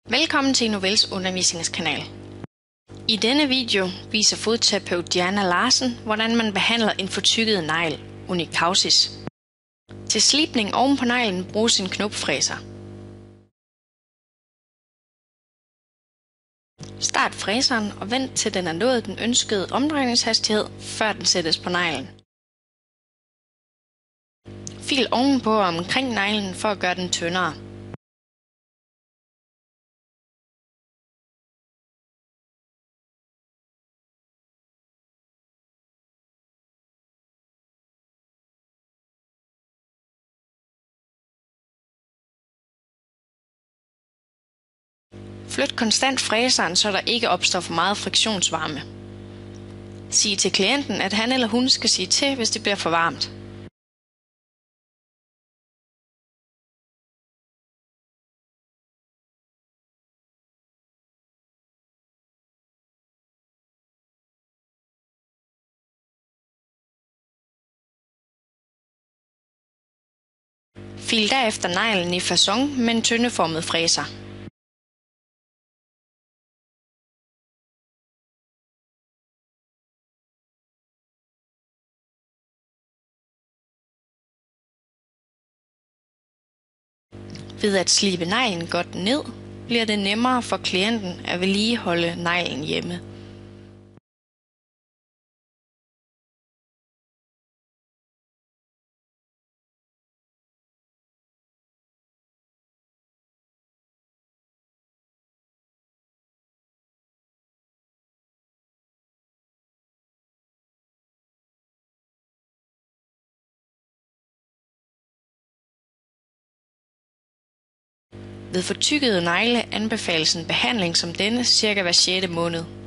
Velkommen til Novels undervisningskanal. I denne video viser fodterapeut Diana Larsen, hvordan man behandler en fortykket negl, onychausis. Til slibning oven på neglen bruges en knopfræser. Start fræseren og vent til den er nået den ønskede omdrejningshastighed, før den sættes på neglen. Fil ovenpå og omkring neglen for at gøre den tyndere. Flyt konstant fræseren, så der ikke opstår for meget friktionsvarme. Sig til klienten, at han eller hun skal sige til, hvis det bliver for varmt. Fil derefter neglen i facon med en tyndeformet fræser. Ved at slibe neglen godt ned, bliver det nemmere for klienten at vedligeholde neglen hjemme. Ved fortykkede negle anbefales en behandling som denne cirka hver 6. måned.